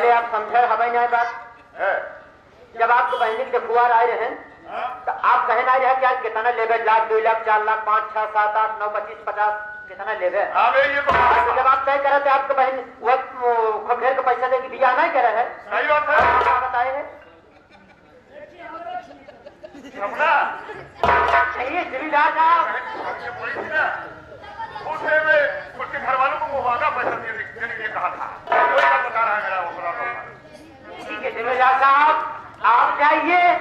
पहले आप समझे हवाई नहीं बात है। जब आपको बहनी के फुआर आए रहे तो आप कहना रहे क्या कितना लेवे, 1 लाख 2 लाख 4 लाख 5 6 7 8 9 25 50 कितना लेवे। तो जब आप तय करे थे आपको बहन वो खोखेर को पैसा देके बिया नहीं करे है, सही बात है, क्या बताए है ये जमींदार साहब। उसे में उसके घर वालों को मुआवजा पैसा देने के लिए कहा था, कोई बात बता रहा है मेरा वो। ठीक है जमींदार साहब आप जाइए।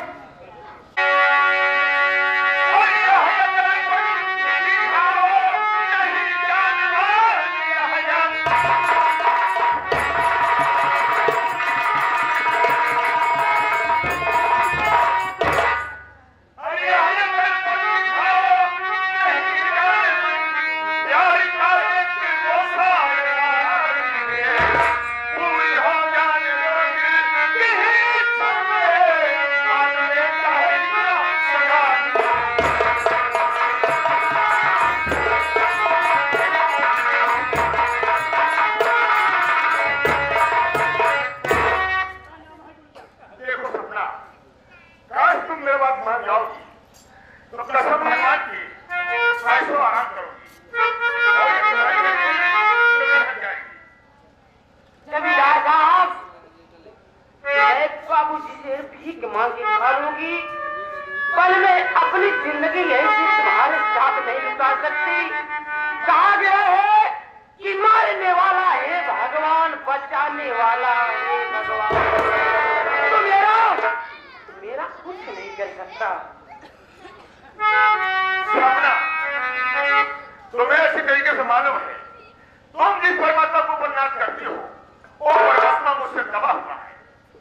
तुम्हें अच्छी तरीके से मालूम है तुम जिस परमात्मा को बदनाम करती हो वो परमात्मा मुझसे दबा हुआ है।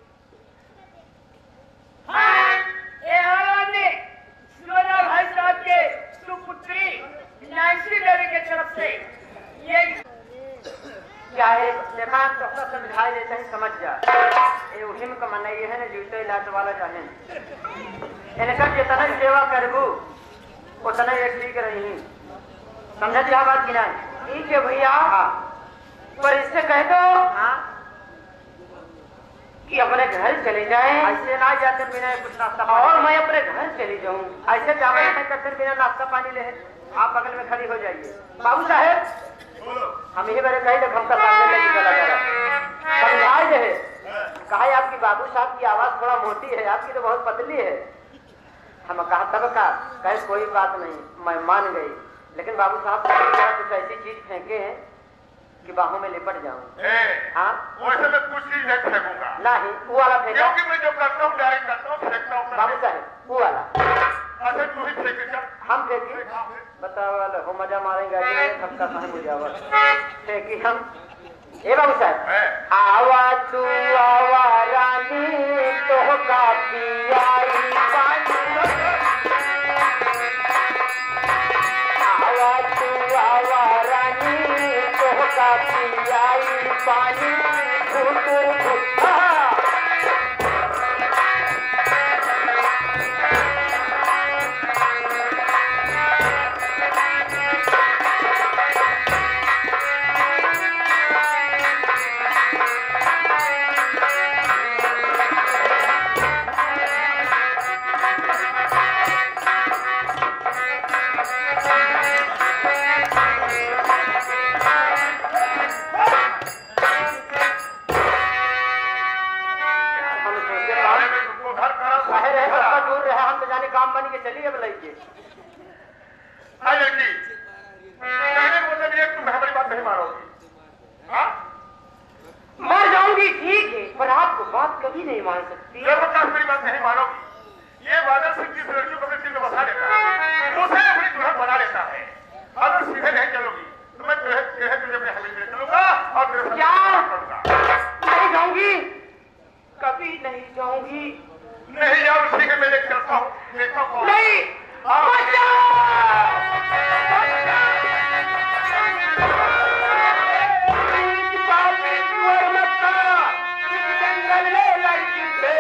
भाई साहब के सुपुत्री नैन्सी देवी के तरफ से ये क्या है देखा तो समझाई देते हैं समझ जा ये उसी में कमाना ये है ना जूते इलाज वाला चाहे इनका जितना सेवा करबू उतना ये ठीक रही समझा दिया बात की ना ठीक है भैया। पर इससे कह दो कि अपने घर चले जाए, ऐसे ना जाकर बिना कुछ नाश्ता और मैं अपने घर चली जाऊं ऐसे जावे नहीं करते बिना नाश्ता पानी ले। आप बगल में खड़ी हो जाइए। बाबू साहेब हम यही बारे कही हम का सामने लेके चला जा रहा समझाए रहे कहा आपकी बाबू साहब की आवाज थोड़ा मोटी है, आपकी तो बहुत पतली है। हम कहा तब का कहे कोई बात नहीं मैं मान गई, लेकिन बाबू साहब कुछ ऐसी चीज फेंके हैं कि बाहों में लिपट जाऊं। हाँ वैसे मैं कुछ चीज नहीं फेंकूंगा नहीं वो वाला फेंका क्योंकि मैं जो करता हूँ डायरेक्ट करता हूँ फेंकता हूँ। बाबू साहब वो वाला अच्छा तू ही फेंके चल हम फेंकी बताओ वाला हो मजा मारेंगे सबका कहीं मुझे फेंकी हम। ए बाबू साहब आवा तू आवा रानी तो का पियाई पानी आवा तू आवा रानी तो का पियाई पानी काम बन के चलिए अब लड़के लड़की कहने को मतलब ये तुम हमारी बात नहीं मारोगी। मर जाऊंगी ठीक है पर आपको बात कभी नहीं मान सकती। मेरी बात नहीं मानोगी। ये बादल सिंह जिस लड़की को अपने दिल में बसा लेता है उसे अपनी दुल्हन बना लेता है। अगर सीधे नहीं चलोगी तो मैं तुझे अपने हवेली में चलूंगा और तेरे क्या नहीं जाऊंगी कभी नहीं जाऊंगी। नहीं जाओ ठीक है मैं लेकर चलता हूँ देखता हूँ नहीं जंगल में लड़की से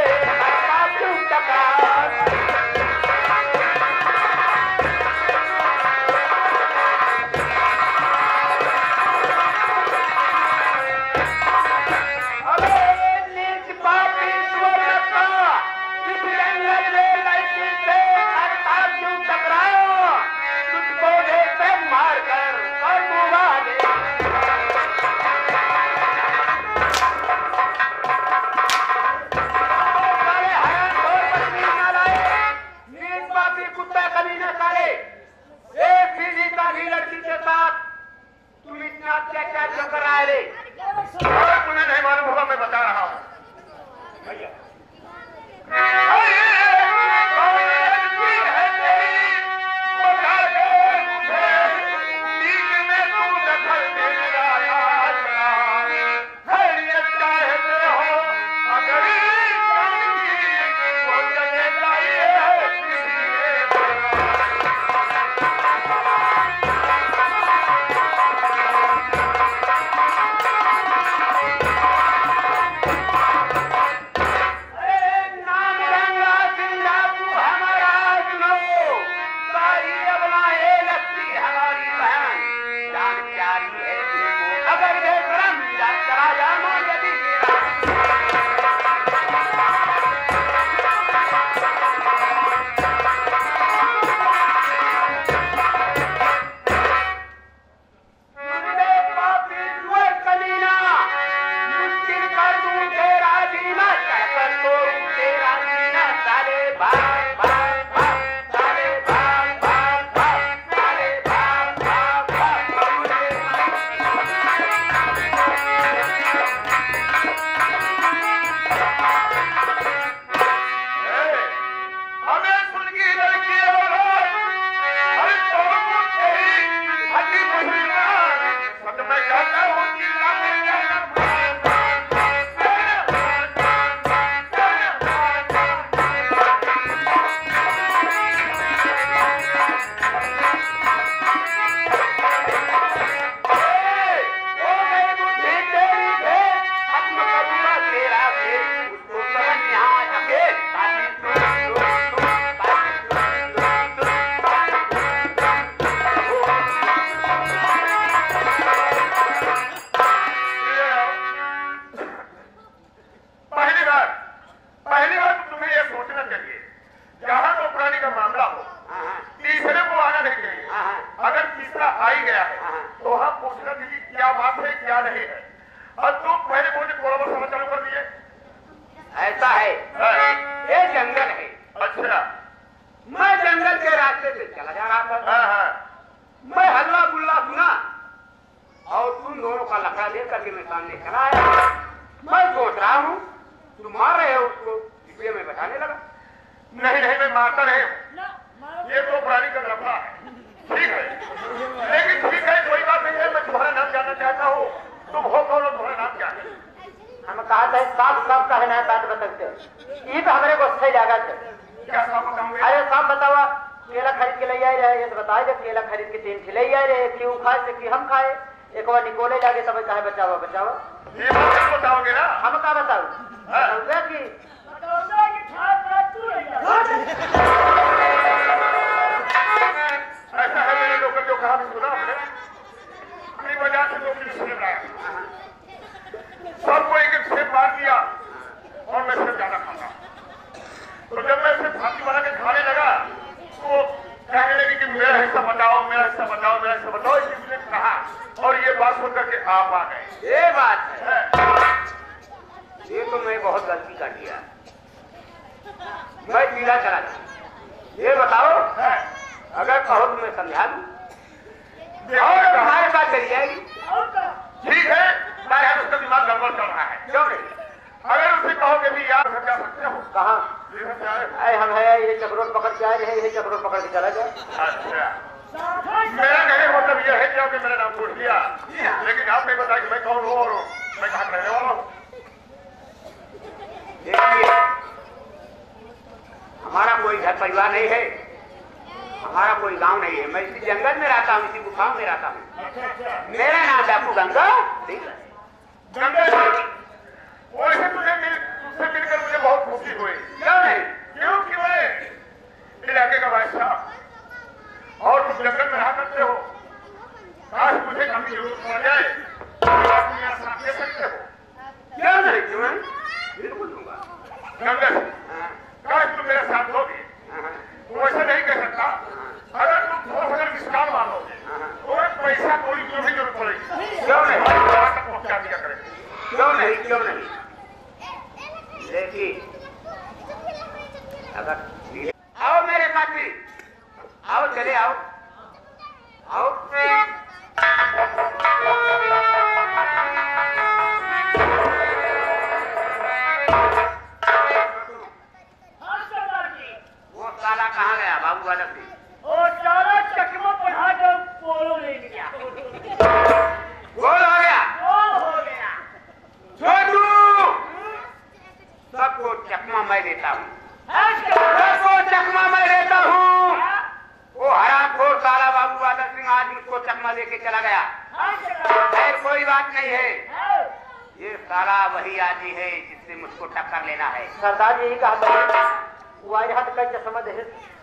लेता हूँ, को चकमा मैं लेता हूँ। वो हरामखोर साला बाबू बादल सिंह आज मुझको चकमा देके चला गया। खैर कोई बात नहीं है, ये साला वही आदमी है जिससे मुझको टक्कर लेना है। सरदार यही कहा था वो आज हाथ का चश्मा दे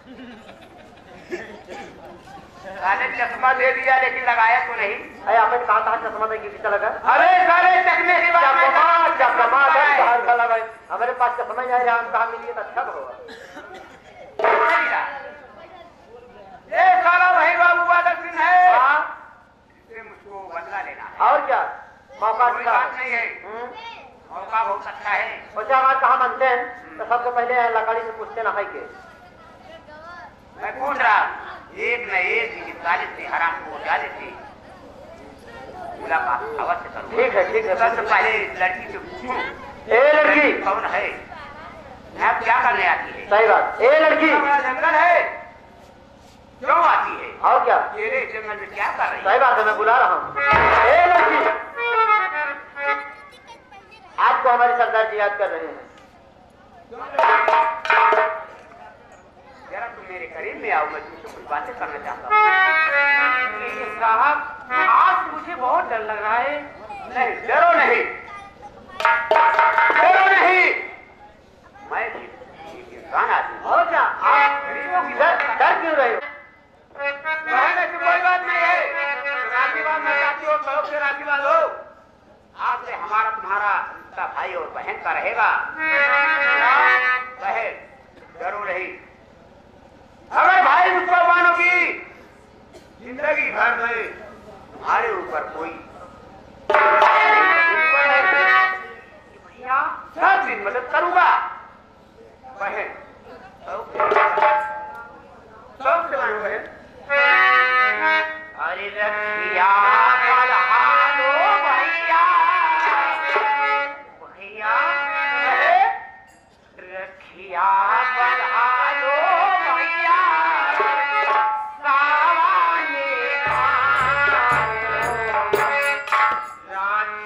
साले चश्मा दे दिया लेकिन लगाया तो नहीं। अरे आपने कहा था चश्मा में किसी लगा। अरे साले चकने की बात लगा हमारे पास चश्मा नहीं आया, हम कहा मिलिए तो अच्छा होगा। ये साला वही बाबू बादल सिंह है जिससे मुझको बदला लेना है। और क्या मौका कोई बात नहीं है, मौका बहुत अच्छा है। अच्छा हमारे कहा मानते हैं तो सबसे पहले लकड़ी से पूछते ना है के मैं पूछ रहा एक न एक साले से हराम को जाने से मुलाकात अवश्य करूँ। ठीक है सबसे पहले लड़की से पूछूं ए लड़की कौन है, आप क्या करने आती है। सही बात ए लड़की जंगल है क्यों आती है, और क्या तेरे जंगल में क्या कर रही है। सही बात है मैं बुला रहा हूँ। ए लड़की आपको हमारे सरदार जी याद कर रहे हैं। जरा तुम मेरे करीब में आओ, मैं तुमसे कुछ बातें करना चाहता हूँ। साहब आज मुझे बहुत डर लग रहा है। नहीं डरो नहीं, डरो नहीं, मैं इंसान आदमी। और क्या आप डर क्यों रहे हो। कहने से कोई बात नहीं है, राखी बांधना चाहती हो कहो से राखी बांधो। आज से हमारा तुम्हारा रिश्ता भाई और बहन का रहेगा। बहन डरो नहीं, अगर भाई मुझको मानोगी जिंदगी भर में तुम्हारे ऊपर कोई भैया सब दिन मदद करूंगा। बहन सबसे मानो बहन। अरे रखिया बलहा लो भैया, भैया रखिया बलहा लो भैया, सावाने रात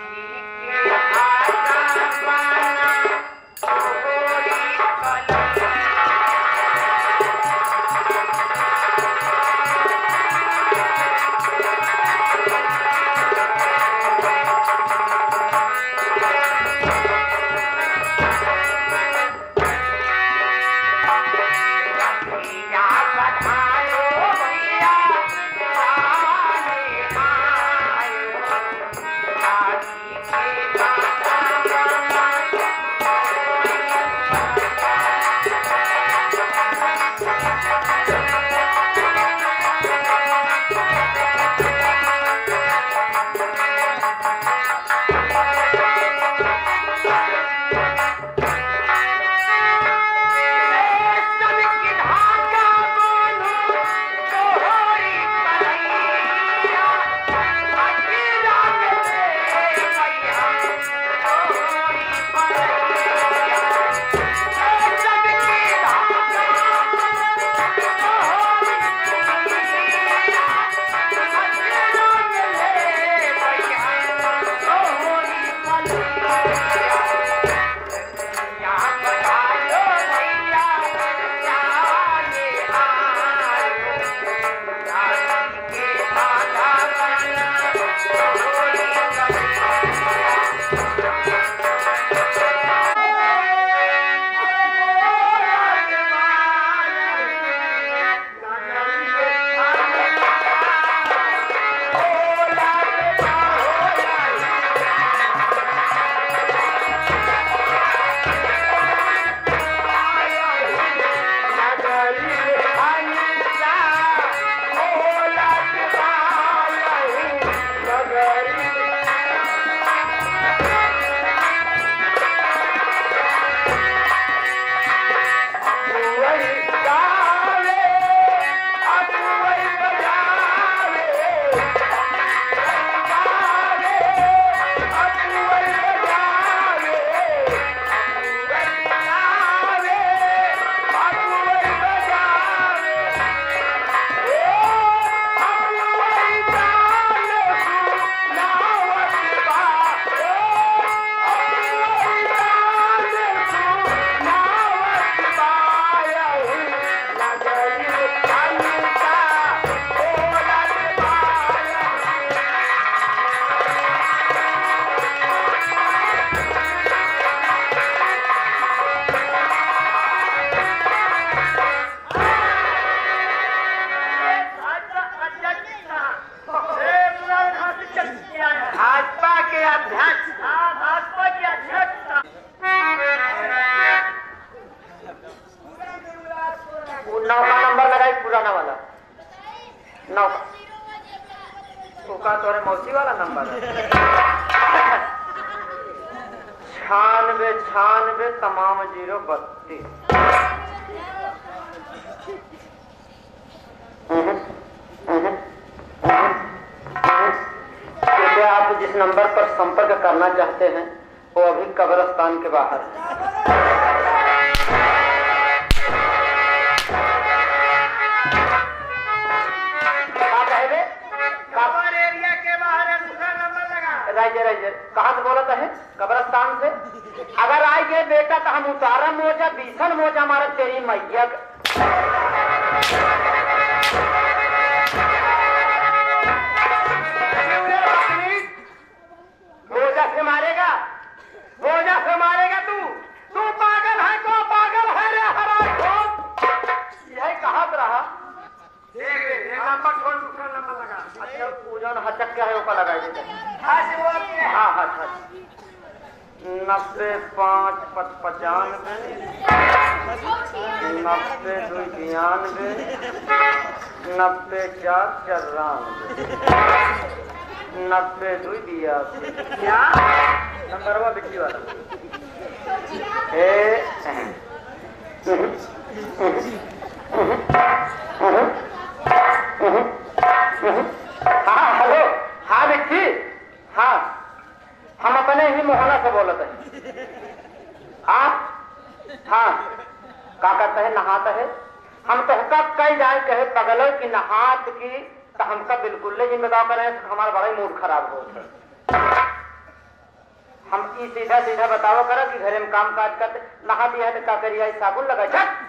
नंबर है। 96 96 तमाम 032। कृपया आप जिस नंबर पर संपर्क करना चाहते हैं वो अभी कब्रिस्तान के बाहर है। कहाँ से बोला था है? कब्रिस्तान से। अगर आई गए बेटा तो हम उतारा मोजा बीसन मोजा हमारा तेरी मैया मोजा से मारेगा, मोजा से मारेगा तू पागल है को पागल है रे हरा खोल। यही कहाँ से रहा देख नंबर छोड़ दूसरा नंबर लगा। अच्छा पूजन हचक क्या है ऊपर लगा दीजिए। हाँ हाँ अच्छा 90 5 95 90 2 92 90 4 94 90 2 82। क्या नंबर हुआ बिजली वाला? हाँ हेलो। हाँ बिट्टी। हाँ हम अपने ही मोहल्ला से बोलते हैं। हाँ हाँ का कहते है नहाता है हम तो कई जाए कहे पगलो की नहात की तो हमका बिल्कुल नहीं बताओ करें हमारा बड़ा ही मूड खराब हो। हम ई सीधा सीधा बताओ करो कि घरे में काम काज करते नहा दिया है तो का करिए साबुन लगा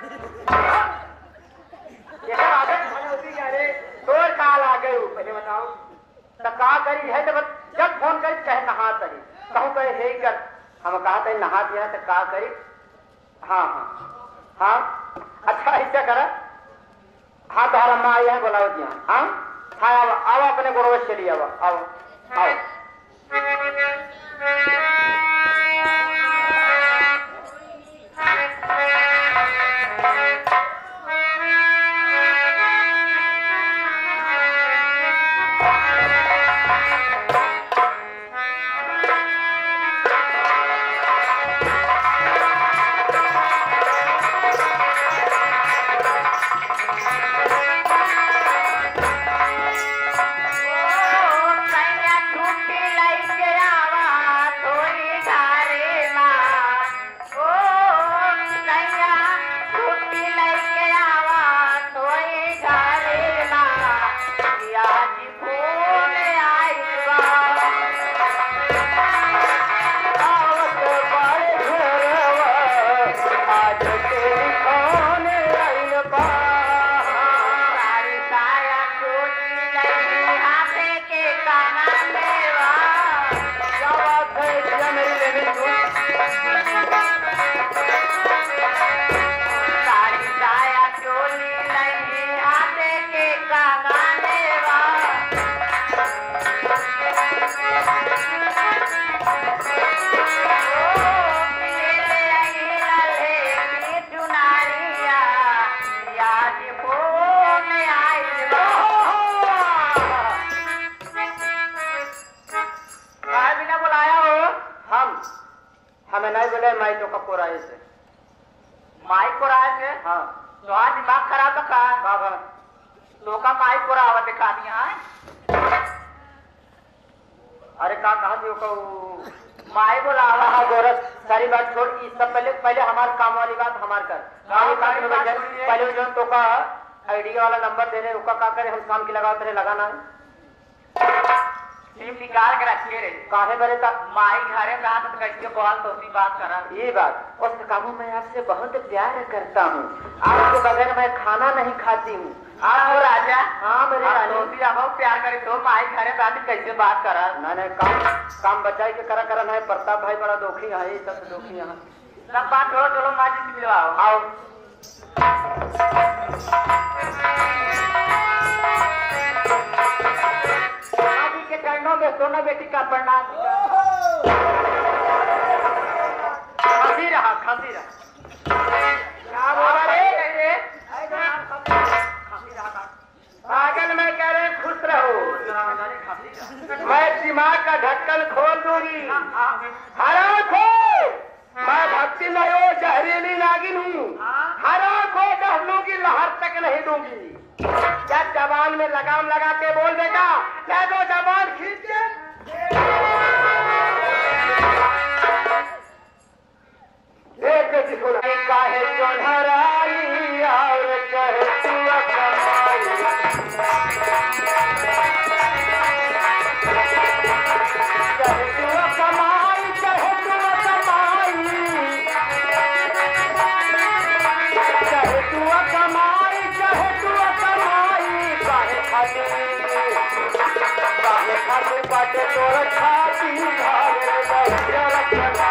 तोर काल आ गए पहले बताओ तो का करी है तो जब फोन करी कहे नहा तरी कहूँ कहे हे कर हम कहा था नहा दिया है तो का करी। हाँ हाँ हाँ अच्छा ऐसा कर। हाँ तो अम्मा आई है बोलाओ दिया। हाँ हाँ आओ अपने गोरवे चलिए आओ आओ आओ। हमें नहीं बोले माई तो कब को राय से माई को राय से। हाँ तो आज दिमाग खराब तो कहा तो का माई को रावत दिखा दिया है। अरे का कहा थी माई बोला हाँ गोरख सारी बात छोड़ इस सब पहले हमारे काम वाली बात हमार कर पहले जो तो का आइडिया वाला नंबर दे रहे का करे हम शाम की लगाते रहे लगाना है टीम निकाल के रखिए रे काहे बरे का माई घरे रात तो कैसे बोल तो उसी बात करा। ये बात उस काबू मैं आपसे बहुत प्यार करता हूँ आपके बगैर मैं खाना नहीं खाती हूँ। आप हो राजा। हाँ मेरे रानी आप प्यार करे तो माई घरे रात कैसे बात करा। नहीं काम बचाई के करा नहीं प्रताप भाई बड़ा दोखी है सब दोखी यहाँ सब बात चलो माँ जी से मिलवाओ आओ। के चरणों में सोना बेटी का प्रणाम। खांसी रहा क्या बोला रे पागल में कह रहे खुश रहो। मैं दिमाग का ढक्कन खोल दूंगी। हरा खो मैं भक्ति नहीं हो जहरीली नागिन हूँ। हरा खो डहलू की लहर तक नहीं दूंगी। क्या जबान में लगाम लगा के बोल देगा? क्या दो जबान खींच के एक जिसको काहे चौधराई और कहे तू कमाई। चाहे तू कमाई चाहे तू कमाई चाहे तू कमाई चाहे तू कमाई काहे खाली बाटे तोर छाती भागे रखना।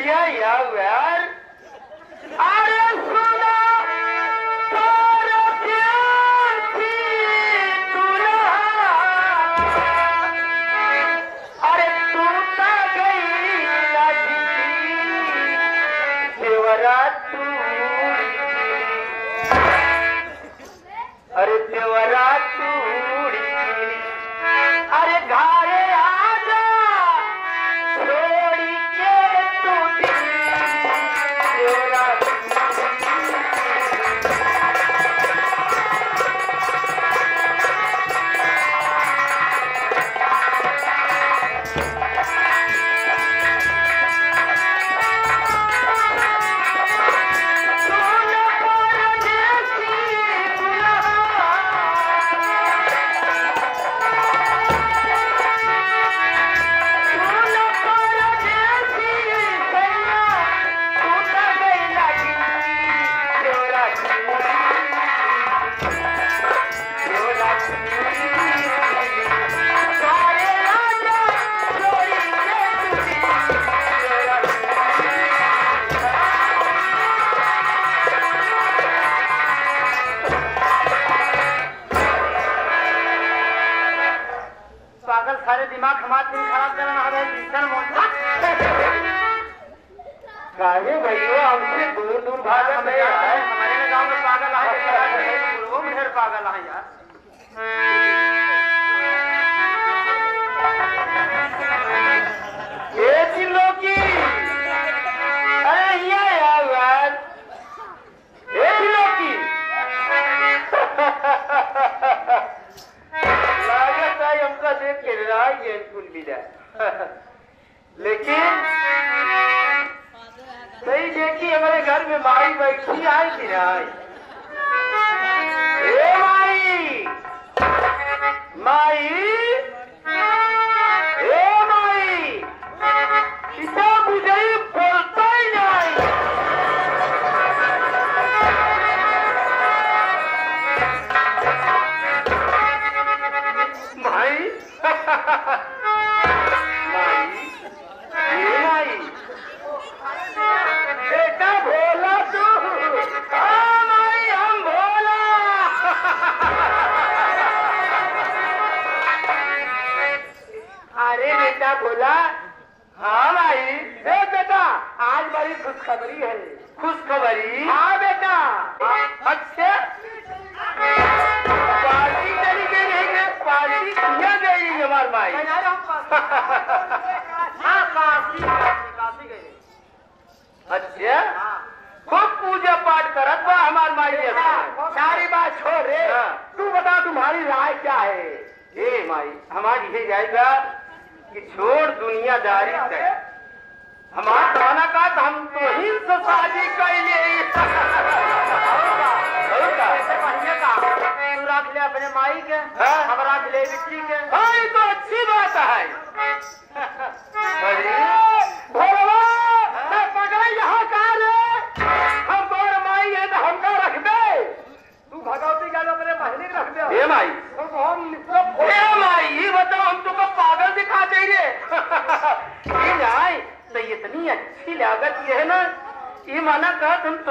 भैया यार अरे सुना अरे टूटा गई देवरा अरे देवरा टूड़ी अरे घारे आजा छोड़ी के टूटी देवरा सारे दिमाग हमारे दिन खराब करना है काहे भैया हमसे दूर दूर भाग हमारे गांव में पागल है वो मेरे पागल है यार ये दिलों की अरे यार ये दिलों की हमका देख के रहा ये स्कूल भी जाए लेकिन सही देखी हमारे घर में माई बैठी आई कि नहीं ए माई माई ए माई इतना मुझे बोलता ही नहीं माई माई बेटा भोला तू माई हम भोला अरे बेटा भोला हाँ भाई बेटा आज बड़ी खुशखबरी है खुशखबरी हाँ बेटा अच्छा पार्टी तरीके नहीं पार्टी किया गई हमारे भाई हाँ काशी गई अच्छा खूब पूजा पाठ करत बा हमारे माई सारी बात छोड़ रे तू बता तुम्हारी राय क्या है ए माई हमारी ये जाएगा कि छोड़ दुनियादारी से हमारा खाना का हम तो ही से शादी कर लिए रख ले अपने माई के हम रख ले बिट्टी के हाँ ये तो अच्छी बात है यहाँ कहा रे हम तोर माई है तो हमका रख दे तू भगवती का अपने महीने रख दे हे माई हे माई ये बताओ हम तुमको पागल दिखा चाहिए ये जाए तो इतनी अच्छी लागत ये है ना ये माना कहा तुम तो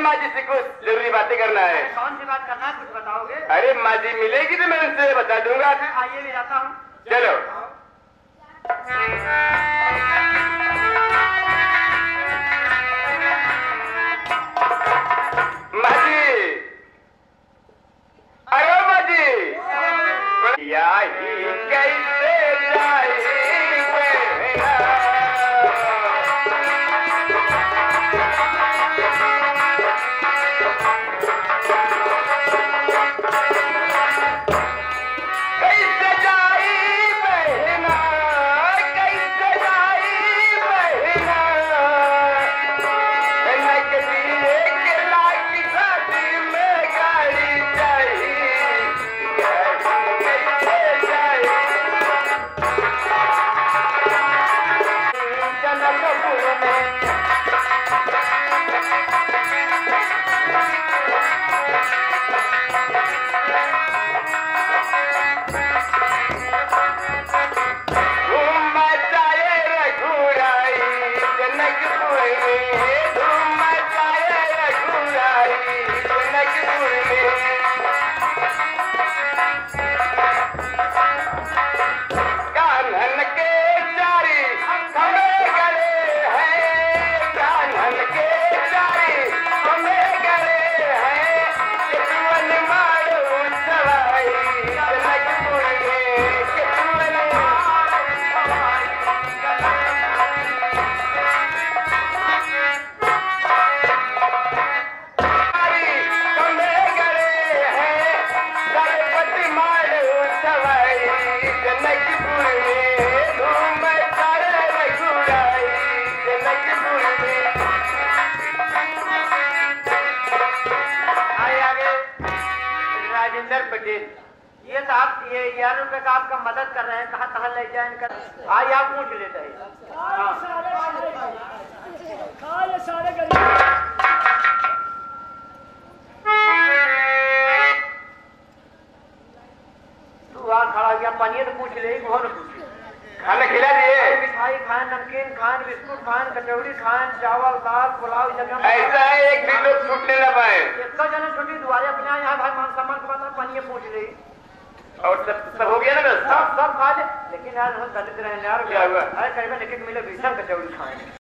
माँ जी से कुछ जरूरी बातें करना है। कौन सी बात करना है, कुछ बताओगे? अरे माँ जी मिलेगी तो मैं उनसे बता दूंगा। आइए भी जाता हूँ। चलो। माँ जी, अरे माँ जी, यही कैसे जाए ये साहब ये 11 रुपए का आपका मदद कर रहे हैं, कहाँ कहाँ ले जाए इनका आज आप पूछ लेते हैं। तू वहाँ खड़ा गया, पानी तो पूछ ले, वो न पूछ। खाना खिला दिए? मिठाई खान, नमकीन खान, बिस्कुट खान, कचौड़ी खान, चावल दाल पुलाव जगह ऐसा है एक भी लोग छूटने न पाए। एक जन छुट्टी दुआरे अपने यहाँ भाई मान सम्मान के बाद पानी पूछ रही और सब हो गया ना? सब खा ले, लेकिन यार हम दलित रहे यार, क्या हुआ? अरे करीबन एक मिले भीषण कचौड़ी खाए।